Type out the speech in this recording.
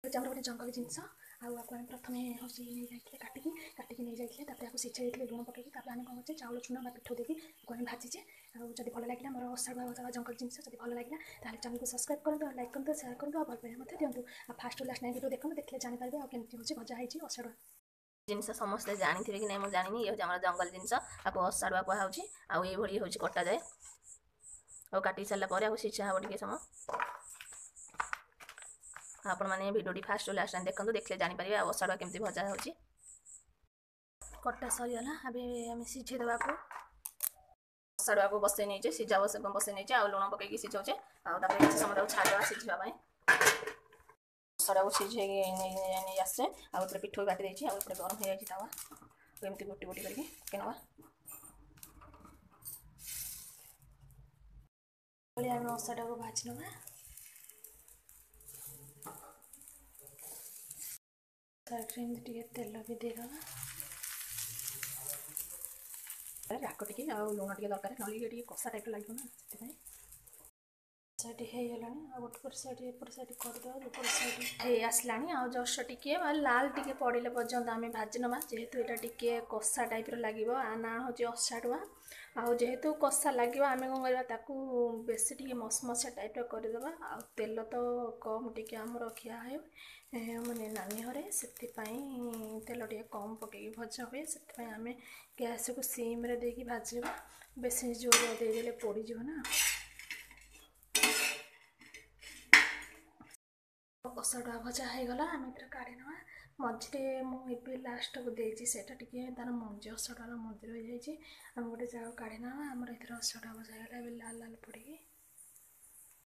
ଆମର ଗୋଟେ ଜଙ୍ଗଲ ଜିନିଷ ଆଉ ଆକୁ ଆମେ ପ୍ରଥମେ ହେଉଛି ନେଇଯାଇଥିଲେ କାଟିକି ନେଇଯାଇଥିଲେ ତାପରେ ଆକୁ ସିଝାଇ ଦେଇଥିଲେ ଲୁଣ ପକାଇକି ତାପରେ ଆମେ କ'ଣ କରୁଛେ ଚାଉଳ ଚୁନା ବା ପିଠଉ ଦେଇକି ଆକୁ ଆମେ ଭାଜିଛେ ଆଉ ଯଦି ଭଲ ଲାଗିଲା ଆମର ଅଷାଢ଼ୁଆ ଭଜା ଜଙ୍ଗଲ ଜିନିଷ ଯଦି ଭଲ ଲାଗିଲା ତାହେଲେ ଚ୍ୟାନେଲକୁ ସବସ୍କ୍ରାଇବ୍ କରନ୍ତୁ ଆଉ ଲାଇକ୍ କରନ୍ତୁ ସେୟାର କରନ୍ତୁ ଆଉ ଭଲ ପାଇବା ମଧ୍ୟ ଦିଅନ୍ତୁ ଆଉ ଫାଷ୍ଟରୁ ଲାଷ୍ଟ ନାଇଁ ଭିଡ଼ିଓ ଦେଖନ୍ତୁ ଦେଖିଲେ ଜାଣିପାରିବେ ଆଉ କେମିତି ହେଉଛି ଭଜା ହେଇଛି ଅଷାଢ଼ୁଆ ଜିନିଷ ସମସ୍ତେ ଜାଣିଥିବେ କି ନାହିଁ ମୁଁ ଜାଣିନି ଇଏ ହେଉଛି ଆମର ଜଙ୍ଗଲ ଜିନିଷ ଆକୁ ଅଷାଢ଼ୁଆ କୁହାହେଉଛି ଆଉ ଏଇଭଳି ହେଉଛି କଟାଯାଏ ଆଉ କାଟି ସାରିଲା ପରେ ଆଉ ସିଝା ହେବ ଟିକେ ସମୟ ଆପଣମାନେ ଭିଡ଼ିଓଟି ଫାଷ୍ଟରୁ ଲାଷ୍ଟ ଯାଏଁ ଦେଖନ୍ତୁ ଦେଖିଲେ ଜାଣିପାରିବେ ଆଉ ଅଷାଢ଼ୁଆ କେମିତି ଭଜା ହେଉଛି କଟା ସରିଗଲା ଏବେ ଆମେ ସିଝେଇ ଦେବାକୁ ଅଷାଢ଼ୁଆକୁ ବସେଇ ନେଇଛେ ସିଝା ବସେଇ ନେଇଛେ ଆଉ ଲୁଣ ପକେଇକି ସିଝାଉଛେ ଆଉ ତାପରେ କିଛି ସମୟ ତାକୁ ଛାଡ଼ିଦେବା ସିଝିବା ପାଇଁ ଅଷାଢ଼ୁଆକୁ ସିଝେଇକି ନେଇ ଆସିଛେ ଆଉ ଏପଟେ ପିଠଉ କାଟି ଦେଇଛି ଆଉ ଏପଟେ ଗରମ ହେଇଯାଇଛି ତାୱା ଏମିତି ଗୋଟି ଗୋଟି କରିକି ପକେଇ ନେବା ଆମେ ଅଷାଢ଼ୁଆକୁ ଭାଜି ନେବା साइड रे तेल भी देदेवा राक टे आ लुण टे दरकार ना कषा टाइप लगे ना से साइड होगा गोटे पर साइड एपट साइड करदे एपट साइड हो आसला आ जस्ट टे लाल टे पड़े पर्यंत आम भाजी नवा जेहेतु यहाँ टे कषा टाइप लगे ना हूँ अषाढ़ुआ आहेतु कषा लगे आम कौन करवा बेसी टे मसमसिया टाइप करदे आ तेल तो कम टे आमर खिया है मैंने नानी घरे से तेल टे कम पकई भजा हुए से आम गैस को सीम्रे देकी भाजवा बेसी जोर देदेले पोड़ ना अषाढ़ुआ भजा होगला आम काढ़ी ना मझे मुझे लास्ट को देती से तार मंजी अषाढ़ुआर मंजी रही जाए आम गोटे जगह काढ़ी ना आम अषाढ़ुआ भजा होगा लाल लाल पड़ी